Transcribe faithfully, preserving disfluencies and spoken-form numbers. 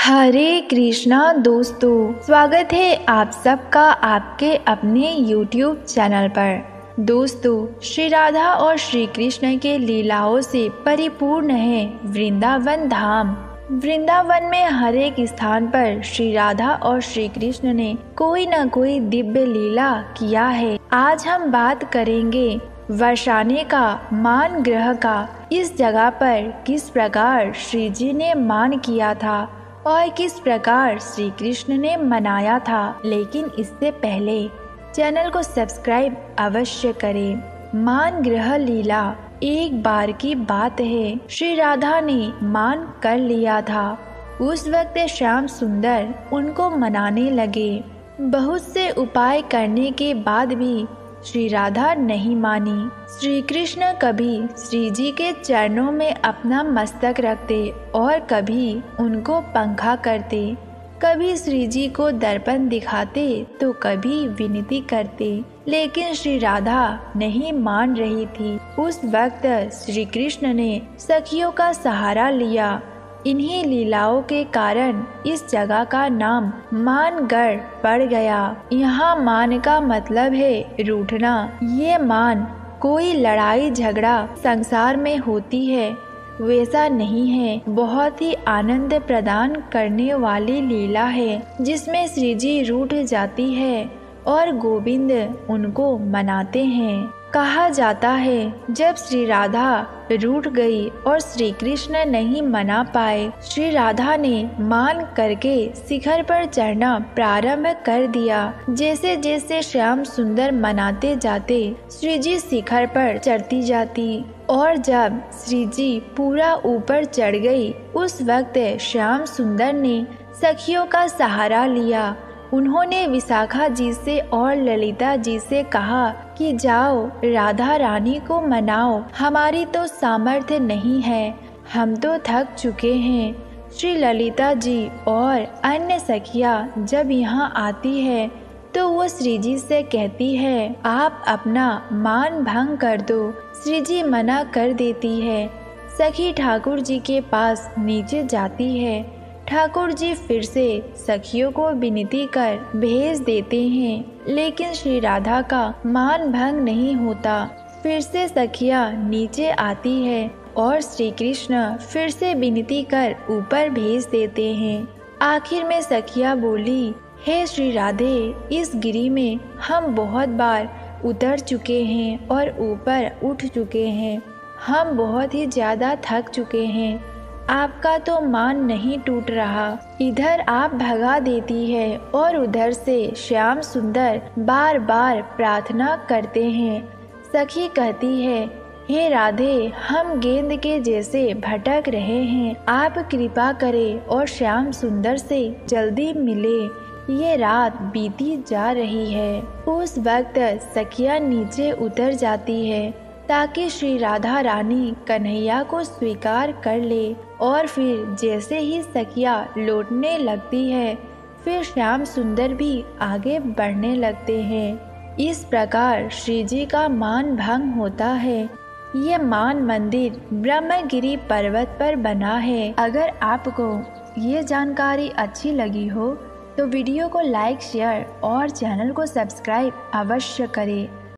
हरे कृष्णा दोस्तों, स्वागत है आप सबका आपके अपने यूट्यूब चैनल पर। दोस्तों, श्री राधा और श्री कृष्ण के लीलाओं से परिपूर्ण है वृंदावन धाम। वृंदावन में हर एक स्थान पर श्री राधा और श्री कृष्ण ने कोई न कोई दिव्य लीला किया है। आज हम बात करेंगे वर्षाने का मान ग्रह का। इस जगह पर किस प्रकार श्री जी ने मान किया था और किस प्रकार श्री कृष्ण ने मनाया था। लेकिन इससे पहले चैनल को सब्सक्राइब अवश्य करें। मान ग्रह लीला एक बार की बात है। श्री राधा ने मान कर लिया था। उस वक्त श्याम सुंदर उनको मनाने लगे। बहुत से उपाय करने के बाद भी श्री राधा नहीं मानी। श्री कृष्ण कभी श्री जी के चरणों में अपना मस्तक रखते और कभी उनको पंखा करते। कभी श्री जी को दर्पण दिखाते तो कभी विनती करते, लेकिन श्री राधा नहीं मान रही थी। उस वक्त श्री कृष्ण ने सखियों का सहारा लिया। इन्हीं लीलाओं के कारण इस जगह का नाम मानगढ़ पड़ गया। यहाँ मान का मतलब है रूठना। ये मान कोई लड़ाई झगड़ा संसार में होती है वैसा नहीं है। बहुत ही आनंद प्रदान करने वाली लीला है, जिसमें श्री जी रूठ जाती है और गोविंद उनको मनाते हैं। कहा जाता है, जब श्री राधा रूठ गई और श्री कृष्ण नहीं मना पाए, श्री राधा ने मान करके शिखर पर चढ़ना प्रारंभ कर दिया। जैसे जैसे श्याम सुंदर मनाते जाते, श्री जी शिखर पर चढ़ती जाती और जब श्री जी पूरा ऊपर चढ़ गई, उस वक्त श्याम सुंदर ने सखियों का सहारा लिया। उन्होंने विशाखा जी से और ललिता जी से कहा कि जाओ राधा रानी को मनाओ, हमारी तो सामर्थ्य नहीं है, हम तो थक चुके हैं। श्री ललिता जी और अन्य सखियां जब यहाँ आती है तो वो श्री जी से कहती है, आप अपना मान भंग कर दो। श्री जी मना कर देती है। सखी ठाकुर जी के पास नीचे जाती है। ठाकुर जी फिर से सखियों को विनती कर भेज देते हैं, लेकिन श्री राधा का मान भंग नहीं होता। फिर से सखियां नीचे आती है और श्री कृष्ण फिर से विनती कर ऊपर भेज देते हैं। आखिर में सखियां बोली, हे श्री राधे, इस गिरी में हम बहुत बार उतर चुके हैं और ऊपर उठ चुके हैं। हम बहुत ही ज्यादा थक चुके हैं। आपका तो मान नहीं टूट रहा। इधर आप भगा देती है और उधर से श्याम सुंदर बार बार प्रार्थना करते हैं। सखी कहती है, हे राधे, हम गेंद के जैसे भटक रहे हैं। आप कृपा करें और श्याम सुंदर से जल्दी मिले। ये रात बीती जा रही है। उस वक्त सखियां नीचे उतर जाती है ताकि श्री राधा रानी कन्हैया को स्वीकार कर ले। और फिर जैसे ही सखिया लौटने लगती है, फिर श्याम सुंदर भी आगे बढ़ने लगते हैं। इस प्रकार श्री जी का मान भंग होता है। ये मान मंदिर ब्रह्मगिरी पर्वत पर बना है। अगर आपको ये जानकारी अच्छी लगी हो तो वीडियो को लाइक, शेयर और चैनल को सब्सक्राइब अवश्य करें।